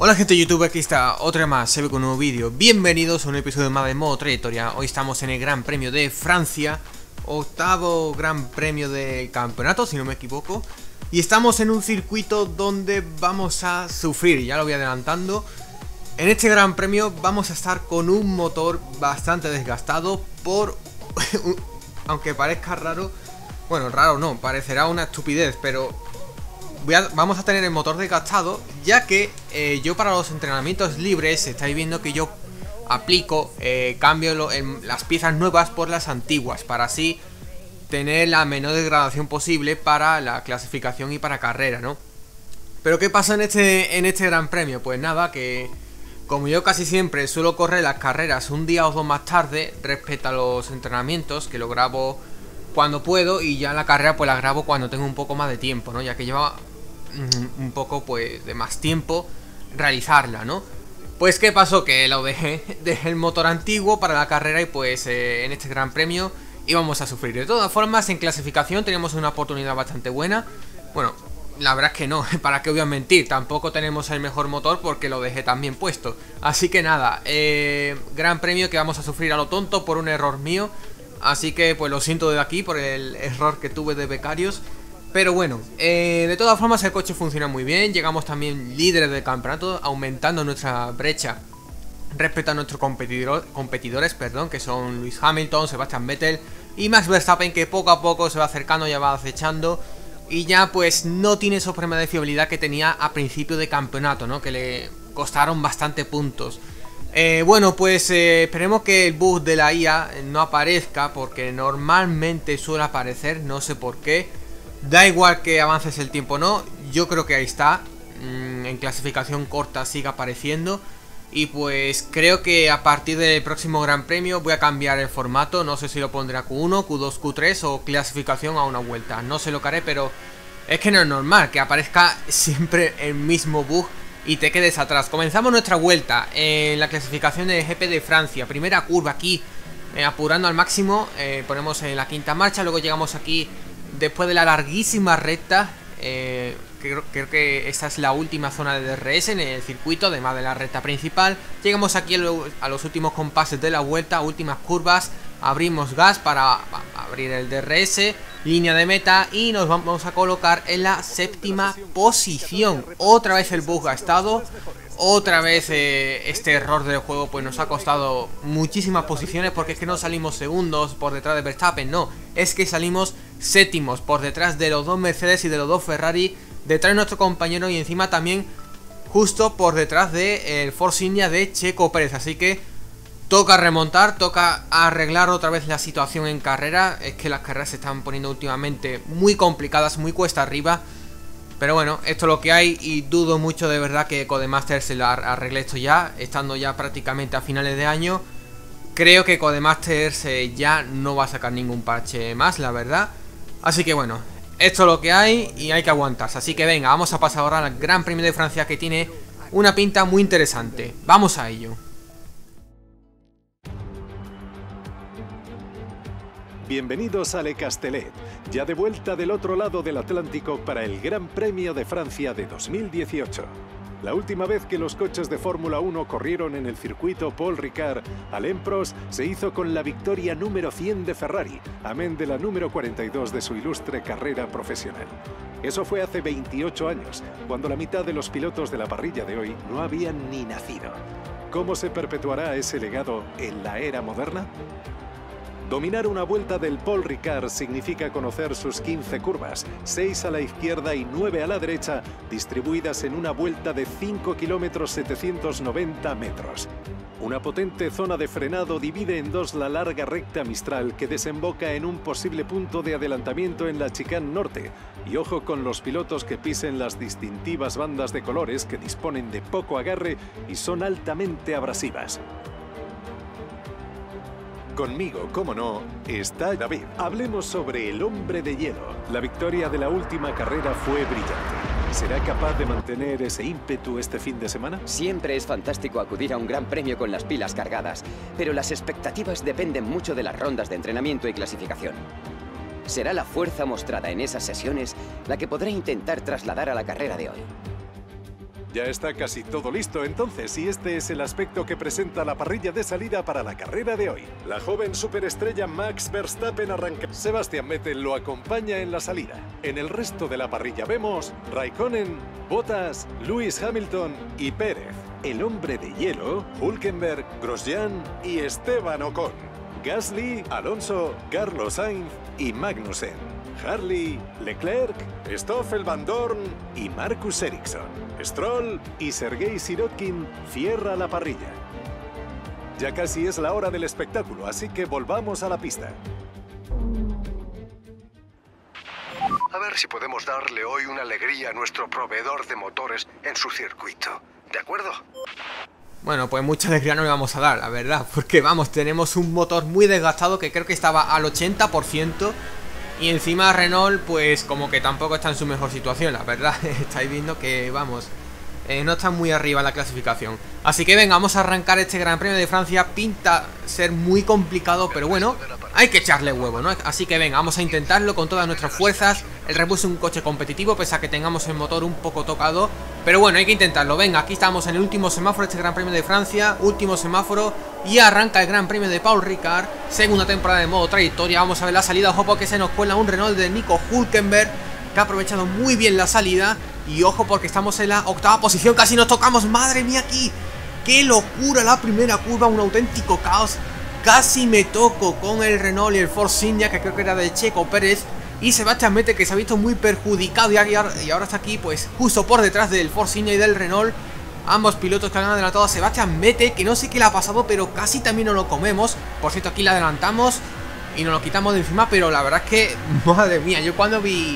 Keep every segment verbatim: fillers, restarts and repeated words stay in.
Hola gente de YouTube, aquí está otra más, se ve con un nuevo vídeo. Bienvenidos a un episodio más de modo trayectoria. Hoy estamos en el Gran Premio de Francia, octavo Gran Premio de campeonato, si no me equivoco. Y estamos en un circuito donde vamos a sufrir, ya lo voy adelantando. En este Gran Premio vamos a estar con un motor bastante desgastado por... aunque parezca raro, bueno, raro no, parecerá una estupidez, pero... Voy a, vamos a tener el motor desgastado, ya que eh, yo para los entrenamientos libres estáis viendo que yo aplico, eh, cambio lo, en, las piezas nuevas por las antiguas, para así tener la menor degradación posible para la clasificación y para carrera, ¿no? Pero ¿qué pasa en este, en este Gran Premio? Pues nada, que como yo casi siempre suelo correr las carreras un día o dos más tarde respecto a los entrenamientos, que lo grabo cuando puedo, y ya la carrera pues la grabo cuando tengo un poco más de tiempo, ¿no? Ya que lleva un poco pues de más tiempo realizarla, ¿no? Pues ¿qué pasó? Que lo dejé, dejé el motor antiguo para la carrera y pues eh, en este Gran Premio íbamos a sufrir. De todas formas, en clasificación teníamos una oportunidad bastante buena. Bueno, la verdad es que no, para qué voy a mentir, tampoco tenemos el mejor motor porque lo dejé también puesto. Así que nada, eh, Gran Premio que vamos a sufrir a lo tonto por un error mío. Así que pues lo siento desde aquí por el error que tuve de becarios. Pero bueno, eh, de todas formas el coche funciona muy bien. Llegamos también líderes del campeonato, aumentando nuestra brecha respecto a nuestros competidor, competidores, perdón, que son Lewis Hamilton, Sebastian Vettel y Max Verstappen, que poco a poco se va acercando, ya va acechando. Y ya pues no tiene esos problemas de fiabilidad que tenía a principio de campeonato, ¿no? Que le costaron bastante puntos. Eh, bueno, pues eh, esperemos que el bug de la I A no aparezca, porque normalmente suele aparecer, no sé por qué. Da igual que avances el tiempo o no, yo creo que ahí está. mm, En clasificación corta sigue apareciendo. Y pues creo que a partir del próximo Gran Premio voy a cambiar el formato. No sé si lo pondré a Q uno, Q dos, Q tres o clasificación a una vuelta. No sé lo que haré, pero es que no es normal que aparezca siempre el mismo bug y te quedes atrás. Comenzamos nuestra vuelta en la clasificación de G P de Francia. Primera curva aquí, eh, apurando al máximo, eh, ponemos en la quinta marcha. Luego llegamos aquí después de la larguísima recta. eh, creo, creo que esta es la última zona de D R S en el circuito, además de la recta principal. Llegamos aquí a, lo, a los últimos compases de la vuelta, últimas curvas. Abrimos gas para abrir el D R S, línea de meta, y nos vamos a colocar en la séptima posición. Otra vez el bug gastado, otra vez eh, este error del juego pues nos ha costado muchísimas posiciones, porque es que no salimos segundos por detrás de Verstappen, no, es que salimos séptimos por detrás de los dos Mercedes y de los dos Ferrari, detrás de nuestro compañero, y encima también justo por detrás del de Force India de Checo Pérez. Así que toca remontar, toca arreglar otra vez la situación en carrera. Es que las carreras se están poniendo últimamente muy complicadas, muy cuesta arriba. Pero bueno, esto es lo que hay, y dudo mucho de verdad que Codemasters se lo arregle esto ya, estando ya prácticamente a finales de año. Creo que Codemasters eh, ya no va a sacar ningún parche más, la verdad. Así que bueno, esto es lo que hay y hay que aguantarse. Así que venga, vamos a pasar ahora al Gran Premio de Francia, que tiene una pinta muy interesante. Vamos a ello. Bienvenidos a Le Castellet, ya de vuelta del otro lado del Atlántico para el Gran Premio de Francia de dos mil dieciocho. La última vez que los coches de Fórmula uno corrieron en el circuito Paul Ricard, Alain Prost se hizo con la victoria número cien de Ferrari, amén de la número cuarenta y dos de su ilustre carrera profesional. Eso fue hace veintiocho años, cuando la mitad de los pilotos de la parrilla de hoy no habían ni nacido. ¿Cómo se perpetuará ese legado en la era moderna? Dominar una vuelta del Paul Ricard significa conocer sus quince curvas, seis a la izquierda y nueve a la derecha, distribuidas en una vuelta de cinco kilómetros setecientos noventa metros. Una potente zona de frenado divide en dos la larga recta Mistral, que desemboca en un posible punto de adelantamiento en la chicane norte. Y ojo con los pilotos que pisen las distintivas bandas de colores, que disponen de poco agarre y son altamente abrasivas. Conmigo, como no, está David. Hablemos sobre el hombre de hielo. La victoria de la última carrera fue brillante. ¿Será capaz de mantener ese ímpetu este fin de semana? Siempre es fantástico acudir a un gran premio con las pilas cargadas, pero las expectativas dependen mucho de las rondas de entrenamiento y clasificación. Será la fuerza mostrada en esas sesiones la que podrá intentar trasladar a la carrera de hoy. Ya está casi todo listo entonces y este es el aspecto que presenta la parrilla de salida para la carrera de hoy. La joven superestrella Max Verstappen arranca. Sebastian Vettel lo acompaña en la salida. En el resto de la parrilla vemos Raikkonen, Bottas, Lewis Hamilton y Pérez. El hombre de hielo, Hülkenberg, Grosjean y Esteban Ocon. Gasly, Alonso, Carlos Sainz y Magnussen. Harley, Leclerc, Stoffel Van Dorn y Marcus Ericsson. Stroll y Sergei Sirotkin cierra la parrilla. Ya casi es la hora del espectáculo, así que volvamos a la pista. A ver si podemos darle hoy una alegría a nuestro proveedor de motores en su circuito. ¿De acuerdo? Bueno, pues mucha alegría no le vamos a dar, la verdad. Porque vamos, tenemos un motor muy desgastado que creo que estaba al ochenta por ciento. Y encima Renault, pues como que tampoco está en su mejor situación, la verdad. Estáis viendo que, vamos, eh, no está muy arriba en la clasificación. Así que venga, vamos a arrancar este Gran Premio de Francia. Pinta ser muy complicado, pero bueno, hay que echarle huevo, ¿no? Así que venga, vamos a intentarlo con todas nuestras fuerzas. El Red Bull es un coche competitivo, pese a que tengamos el motor un poco tocado. Pero bueno, hay que intentarlo. Venga, aquí estamos en el último semáforo de este Gran Premio de Francia. Último semáforo. Y arranca el Gran Premio de Paul Ricard. Segunda temporada de modo trayectoria. Vamos a ver la salida. Ojo porque se nos cuela un Renault de Nico Hülkenberg, que ha aprovechado muy bien la salida. Y ojo porque estamos en la octava posición. Casi nos tocamos. Madre mía, aquí. ¡Qué locura! La primera curva, un auténtico caos. Casi me toco con el Renault y el Force India, que creo que era de Checo Pérez. Y Sebastian Vettel, que se ha visto muy perjudicado y ahora está aquí pues justo por detrás del Force India y del Renault. Ambos pilotos que han adelantado a Sebastian Vettel, que no sé qué le ha pasado, pero casi también nos lo comemos. Por cierto, aquí le adelantamos y nos lo quitamos de encima, pero la verdad es que, madre mía, yo cuando vi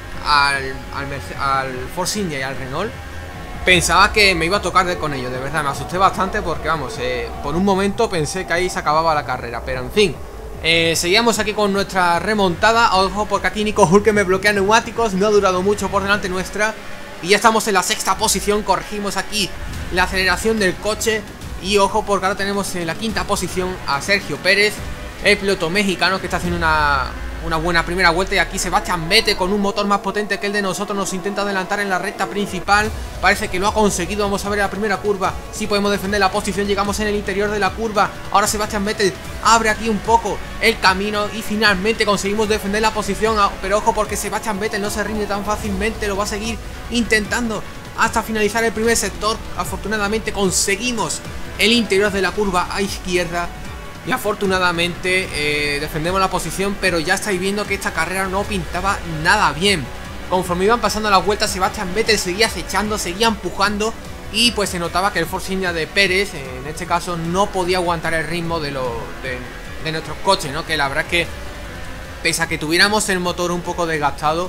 al, al, al Force India y al Renault, pensaba que me iba a tocar de con ellos, de verdad, me asusté bastante porque, vamos, eh, por un momento pensé que ahí se acababa la carrera, pero en fin. Eh, seguíamos aquí con nuestra remontada. Ojo porque aquí Nico Hülkenberg me bloquea neumáticos. No ha durado mucho por delante nuestra. Y ya estamos en la sexta posición. Corregimos aquí la aceleración del coche. Y ojo porque ahora tenemos en la quinta posición a Sergio Pérez, el piloto mexicano, que está haciendo una, una buena primera vuelta. Y aquí Sebastian Vettel, con un motor más potente que el de nosotros, nos intenta adelantar en la recta principal. Parece que lo ha conseguido. Vamos a ver la primera curva si podemos defender la posición. Llegamos en el interior de la curva. Ahora Sebastian Vettel abre aquí un poco el camino y finalmente conseguimos defender la posición. Pero ojo porque Sebastian Vettel no se rinde tan fácilmente. Lo va a seguir intentando hasta finalizar el primer sector. Afortunadamente conseguimos el interior de la curva a izquierda. Y afortunadamente eh, defendemos la posición, pero ya estáis viendo que esta carrera no pintaba nada bien. Conforme iban pasando las vueltas, Sebastian Vettel seguía acechando, seguía empujando. Y pues se notaba que el Force India de Pérez, en este caso, no podía aguantar el ritmo de, lo, de, de nuestros coches, ¿no? Que la verdad es que, pese a que tuviéramos el motor un poco desgastado,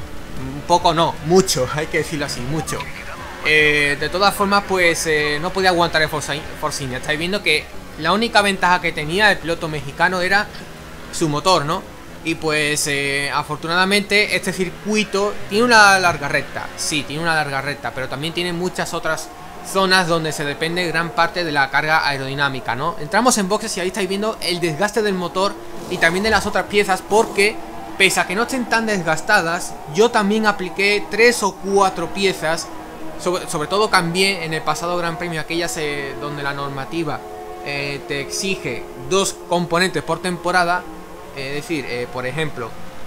un poco no, mucho, hay que decirlo así, mucho. Eh, de todas formas, pues eh, no podía aguantar el Force, Force India. Estáis viendo que la única ventaja que tenía el piloto mexicano era su motor, ¿no? Y pues eh, afortunadamente este circuito tiene una larga recta. Sí, tiene una larga recta, pero también tiene muchas otras zonas donde se depende gran parte de la carga aerodinámica, ¿no? Entramos en boxes y ahí estáis viendo el desgaste del motor y también de las otras piezas, porque pese a que no estén tan desgastadas, yo también apliqué tres o cuatro piezas. Sobre, sobre todo cambié en el pasado Gran Premio aquellas eh, donde la normativa eh, te exige dos componentes por temporada. Es decir, eh, por ejemplo,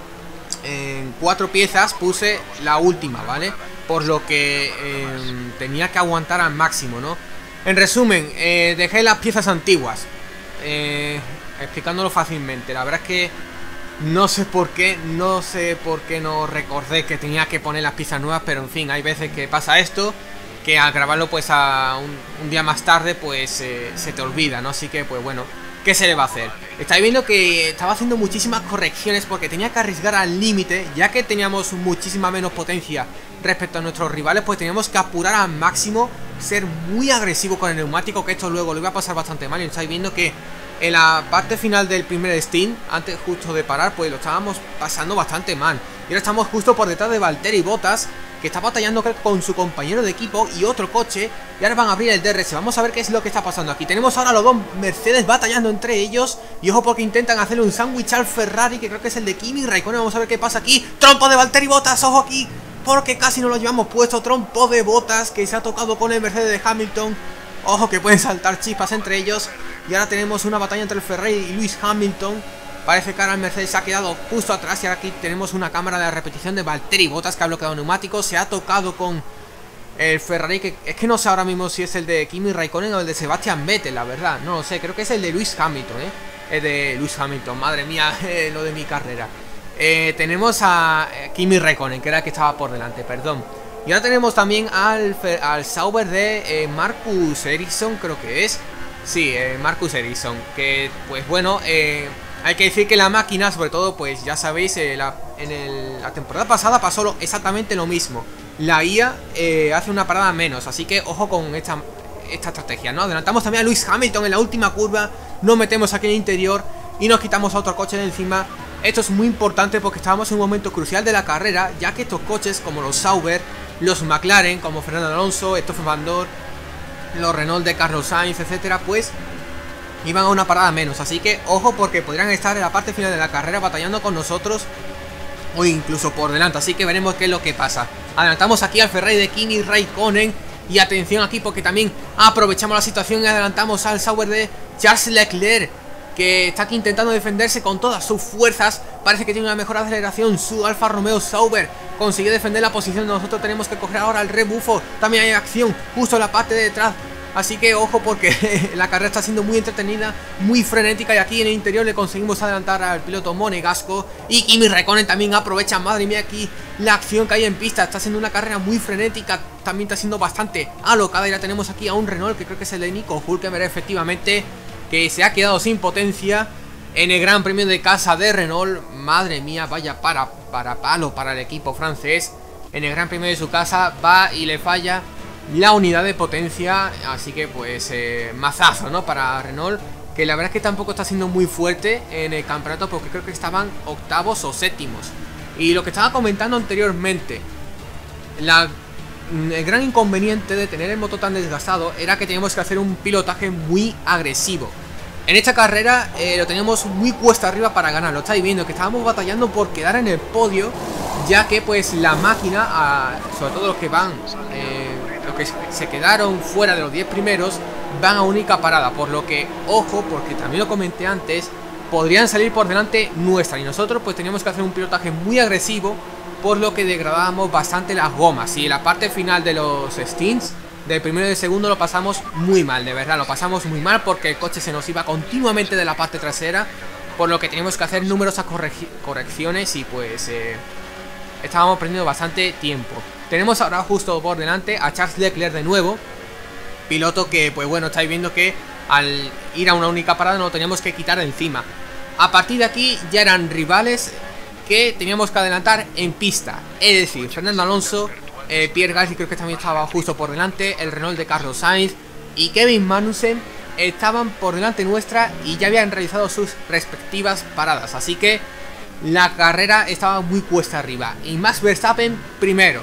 en cuatro piezas puse la última, ¿vale? Por lo que eh, tenía que aguantar al máximo, ¿no? En resumen, eh, dejé las piezas antiguas, eh, explicándolo fácilmente. La verdad es que no sé por qué, no sé por qué no recordé que tenía que poner las piezas nuevas, pero en fin, hay veces que pasa esto, que al grabarlo pues a un, un día más tarde pues eh, se te olvida, ¿no? Así que pues bueno, ¿qué se le va a hacer? Estáis viendo que estaba haciendo muchísimas correcciones porque tenía que arriesgar al límite, ya que teníamos muchísima menos potencia respecto a nuestros rivales, pues teníamos que apurar al máximo, ser muy agresivo con el neumático, que esto luego lo iba a pasar bastante mal. Y estáis viendo que en la parte final del primer stint, antes justo de parar, pues lo estábamos pasando bastante mal. Y ahora estamos justo por detrás de Valtteri Bottas, que está batallando creo, con su compañero de equipo y otro coche. Y ahora van a abrir el D R S. Vamos a ver qué es lo que está pasando aquí. Tenemos ahora los dos Mercedes batallando entre ellos. Y ojo porque intentan hacerle un sándwich al Ferrari, que creo que es el de Kimi Raikkonen. Vamos a ver qué pasa aquí. Trompo de Valtteri Bottas, ojo aquí. porque casi no lo llevamos puesto. Trompo de botas que se ha tocado con el Mercedes de Hamilton. Ojo que pueden saltar chispas entre ellos. Y ahora tenemos una batalla entre el Ferrari y Lewis Hamilton. Parece que ahora el Mercedes se ha quedado justo atrás. Y ahora aquí tenemos una cámara de repetición de Valtteri Bottas, que ha bloqueado neumáticos. Se ha tocado con el Ferrari, que es que no sé ahora mismo si es el de Kimi Raikkonen o el de Sebastian Vettel, la verdad. No lo sé, creo que es el de Lewis Hamilton, ¿eh? El de Lewis Hamilton, madre mía, eh, lo de mi carrera. Eh, tenemos a eh, Kimi Raikkonen, que era el que estaba por delante, perdón. Y ahora tenemos también al, al Sauber de eh, Marcus Ericsson, creo que es. Sí, eh, Marcus Ericsson. Que, pues bueno, eh, hay que decir que la máquina, sobre todo, pues ya sabéis, eh, la, en el, la temporada pasada pasó lo, exactamente lo mismo. La I A eh, hace una parada menos, así que ojo con esta, esta estrategia, ¿no? Adelantamos también a Lewis Hamilton en la última curva. Nos metemos aquí en el interior y nos quitamos a otro coche de encima. Esto es muy importante porque estábamos en un momento crucial de la carrera, ya que estos coches como los Sauber, los McLaren, como Fernando Alonso, Stoffel Van Dorn, los Renault de Carlos Sainz, etcétera, pues iban a una parada menos. Así que ojo, porque podrían estar en la parte final de la carrera batallando con nosotros o incluso por delante. Así que veremos qué es lo que pasa. Adelantamos aquí al Ferrari de Kimi Raikkonen. Y atención aquí porque también aprovechamos la situación y adelantamos al Sauber de Charles Leclerc, que está aquí intentando defenderse con todas sus fuerzas. Parece que tiene una mejor aceleración su Alfa Romeo Sauber. Consiguió defender la posición. Nosotros tenemos que coger ahora el rebufo. También hay acción justo en la parte de detrás. Así que ojo porque la carrera está siendo muy entretenida, muy frenética. Y aquí en el interior le conseguimos adelantar al piloto monegasco. Y Kimi Raikkonen también aprovecha, madre mía, aquí la acción que hay en pista. Está siendo una carrera muy frenética, también está siendo bastante alocada. Y ya tenemos aquí a un Renault, que creo que es el de Nico Hülkenberg, efectivamente, que se ha quedado sin potencia en el Gran Premio de casa de Renault. Madre mía, vaya para, para palo para el equipo francés. En el Gran Premio de su casa va y le falla la unidad de potencia. Así que pues eh, mazazo, ¿no? Para Renault, que la verdad es que tampoco está siendo muy fuerte en el campeonato, porque creo que estaban octavos o séptimos. Y lo que estaba comentando anteriormente, la, el gran inconveniente de tener el motor tan desgastado era que teníamos que hacer un pilotaje muy agresivo. En esta carrera eh, lo teníamos muy cuesta arriba para ganar. Lo estáis viendo, que estábamos batallando por quedar en el podio, ya que pues la máquina, a, sobre todo los que van eh, los que se quedaron fuera de los diez primeros, van a única parada. Por lo que, ojo, porque también lo comenté antes, podrían salir por delante nuestra. Y nosotros pues teníamos que hacer un pilotaje muy agresivo, por lo que degradábamos bastante las gomas. Y en la parte final de los stints, del primero y del segundo, lo pasamos muy mal, de verdad, lo pasamos muy mal, porque el coche se nos iba continuamente de la parte trasera. Por lo que teníamos que hacer numerosas correcciones y pues eh, estábamos perdiendo bastante tiempo. Tenemos ahora justo por delante a Charles Leclerc de nuevo, piloto que pues bueno, estáis viendo que al ir a una única parada no lo teníamos que quitar de encima. A partir de aquí ya eran rivales que teníamos que adelantar en pista, es decir, Fernando Alonso, eh, Pierre Gasly creo que también estaba justo por delante, el Renault de Carlos Sainz y Kevin Magnussen estaban por delante nuestra y ya habían realizado sus respectivas paradas. Así que la carrera estaba muy cuesta arriba. Y Max Verstappen primero.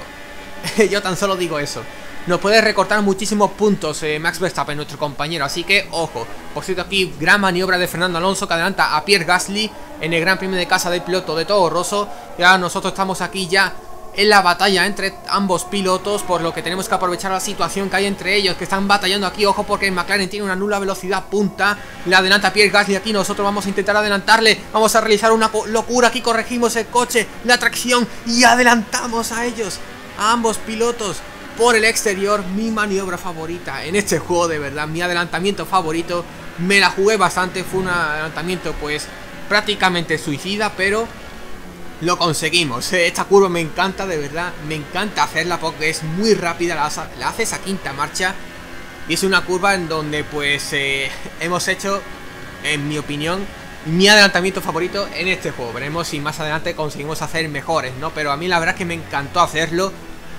Yo tan solo digo eso. Nos puede recortar muchísimos puntos eh, Max Verstappen, nuestro compañero. Así que ojo. Por cierto, aquí gran maniobra de Fernando Alonso, que adelanta a Pierre Gasly en el Gran Premio de casa del piloto de Toro Rosso. Y ahora nosotros estamos aquí ya en la batalla entre ambos pilotos, por lo que tenemos que aprovechar la situación que hay entre ellos, que están batallando aquí. Ojo porque el McLaren tiene una nula velocidad punta, le adelanta Pierre Gasly aquí, nosotros vamos a intentar adelantarle, vamos a realizar una locura aquí, corregimos el coche, la tracción y adelantamos a ellos, a ambos pilotos por el exterior. Mi maniobra favorita en este juego, de verdad, mi adelantamiento favorito, me la jugué bastante, fue un adelantamiento pues prácticamente suicida, pero lo conseguimos. Esta curva me encanta, de verdad, me encanta hacerla porque es muy rápida, la, la haces a quinta marcha y es una curva en donde pues eh, hemos hecho, en mi opinión, mi adelantamiento favorito en este juego. Veremos si más adelante conseguimos hacer mejores, ¿no? Pero a mí la verdad es que me encantó hacerlo.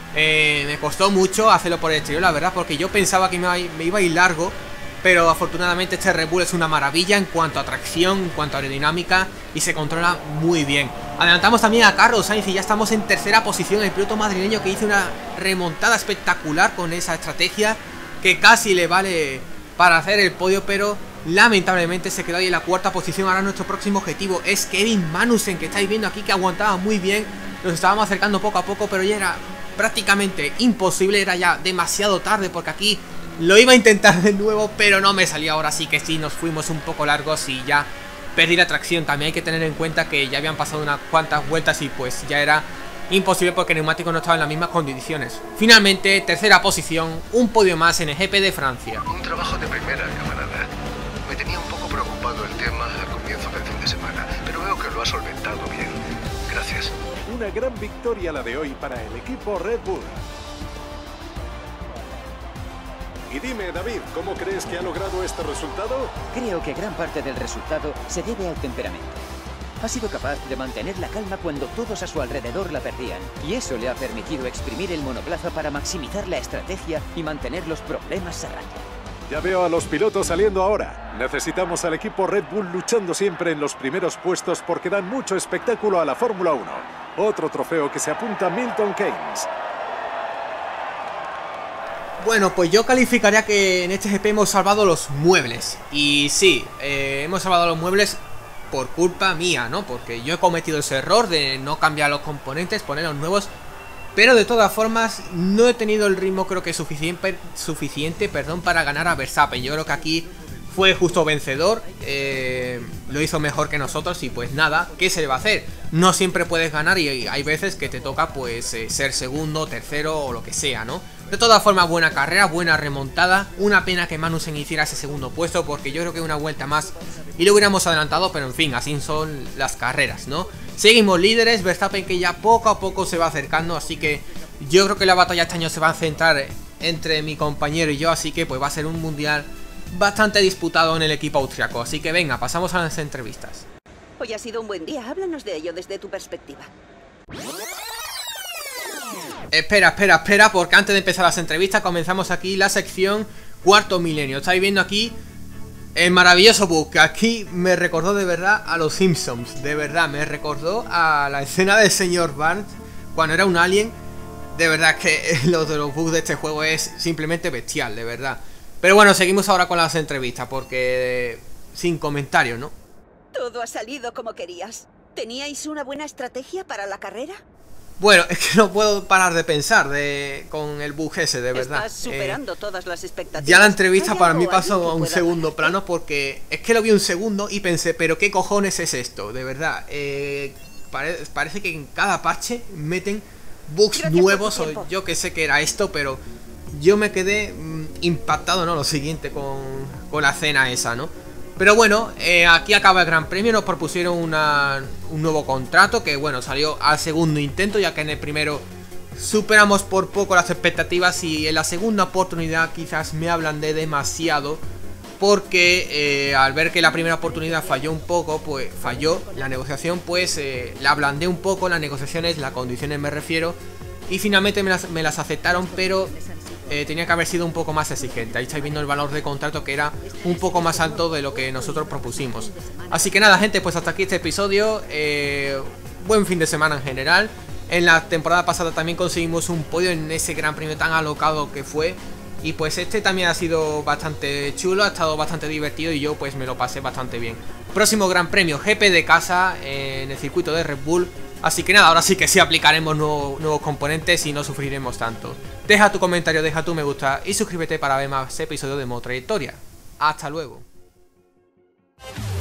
eh, Me costó mucho hacerlo por el exterior, la verdad, porque yo pensaba que me, me iba a ir largo, pero afortunadamente este Red Bull es una maravilla en cuanto a tracción, en cuanto a aerodinámica, y se controla muy bien. Adelantamos también a Carlos Sainz y ya estamos en tercera posición. El piloto madrileño que hizo una remontada espectacular con esa estrategia que casi le vale para hacer el podio, pero lamentablemente se quedó ahí en la cuarta posición. Ahora nuestro próximo objetivo es Kevin Magnussen, que estáis viendo aquí que aguantaba muy bien. Nos estábamos acercando poco a poco, pero ya era prácticamente imposible, era ya demasiado tarde porque aquí lo iba a intentar de nuevo, pero no me salió. Ahora sí que sí, nos fuimos un poco largos y ya perdí la tracción. También hay que tener en cuenta que ya habían pasado unas cuantas vueltas y pues ya era imposible porque el neumático no estaba en las mismas condiciones. Finalmente, tercera posición, un podio más en el G P de Francia. Un trabajo de primera, camarada. Me tenía un poco preocupado el tema al comienzo del fin de semana, pero veo que lo ha solventado bien. Gracias. Una gran victoria la de hoy para el equipo Red Bull. Y dime, David, ¿cómo crees que ha logrado este resultado? Creo que gran parte del resultado se debe al temperamento. Ha sido capaz de mantener la calma cuando todos a su alrededor la perdían, y eso le ha permitido exprimir el monoplaza para maximizar la estrategia y mantener los problemas a raya. Ya veo a los pilotos saliendo ahora. Necesitamos al equipo Red Bull luchando siempre en los primeros puestos porque dan mucho espectáculo a la Fórmula uno. Otro trofeo que se apunta a Milton Keynes. Bueno, pues yo calificaría que en este G P hemos salvado los muebles. Y sí, eh, hemos salvado los muebles por culpa mía, ¿no? Porque yo he cometido ese error de no cambiar los componentes, poner los nuevos. Pero de todas formas, no he tenido el ritmo creo que suficiente, suficiente perdón, para ganar a Verstappen. Yo creo que aquí fue justo vencedor, eh, lo hizo mejor que nosotros y pues nada, ¿qué se le va a hacer? No siempre puedes ganar y hay veces que te toca pues eh, ser segundo, tercero o lo que sea, ¿no? De todas formas, buena carrera, buena remontada. Una pena que Magnussen hiciera ese segundo puesto porque yo creo que una vuelta más y lo hubiéramos adelantado, pero en fin, así son las carreras, ¿no? Seguimos líderes, Verstappen que ya poco a poco se va acercando, así que yo creo que la batalla este año se va a centrar entre mi compañero y yo, así que pues va a ser un mundial bastante disputado en el equipo austriaco. Así que venga, pasamos a las entrevistas. Hoy ha sido un buen día, háblanos de ello desde tu perspectiva. Espera, espera, espera, porque antes de empezar las entrevistas comenzamos aquí la sección Cuarto Milenio. Estáis viendo aquí el maravilloso bug, que aquí me recordó de verdad a los Simpsons. De verdad, me recordó a la escena del señor Barnes cuando era un alien. De verdad que lo de los bugs de este juego es simplemente bestial, de verdad. Pero bueno, seguimos ahora con las entrevistas, porque sin comentarios, ¿no? Todo ha salido como querías. ¿Teníais una buena estrategia para la carrera? Bueno, es que no puedo parar de pensar de con el bug ese, de verdad. Estás superando eh, todas las expectativas. Ya la entrevista para mí pasó a un segundo hacer? plano porque es que lo vi un segundo y pensé, pero ¿qué cojones es esto? De verdad, eh, pare parece que en cada parche meten bugs Gracias nuevos o yo que sé que era esto, pero yo me quedé mmm, impactado, ¿no? Lo siguiente con, con la escena esa, ¿no? Pero bueno, eh, aquí acaba el Gran Premio. Nos propusieron una, un nuevo contrato que, bueno, salió al segundo intento, ya que en el primero superamos por poco las expectativas y en la segunda oportunidad quizás me hablan de demasiado, porque eh, al ver que la primera oportunidad falló un poco, pues falló la negociación, pues eh, la ablandé un poco, las negociaciones, las condiciones me refiero, y finalmente me las, me las aceptaron, pero Eh, tenía que haber sido un poco más exigente. Ahí estáis viendo el valor de contrato que era un poco más alto de lo que nosotros propusimos. Así que nada, gente, pues hasta aquí este episodio. eh, Buen fin de semana en general. En la temporada pasada también conseguimos un podio en ese Gran Premio tan alocado que fue. Y pues este también ha sido bastante chulo, ha estado bastante divertido y yo pues me lo pasé bastante bien. Próximo Gran Premio G P de casa eh, en el circuito de Red Bull. Así que nada, ahora sí que sí aplicaremos nuevo, nuevos componentes y no sufriremos tanto. Deja tu comentario, deja tu me gusta y suscríbete para ver más episodios de Modo Trayectoria. Hasta luego.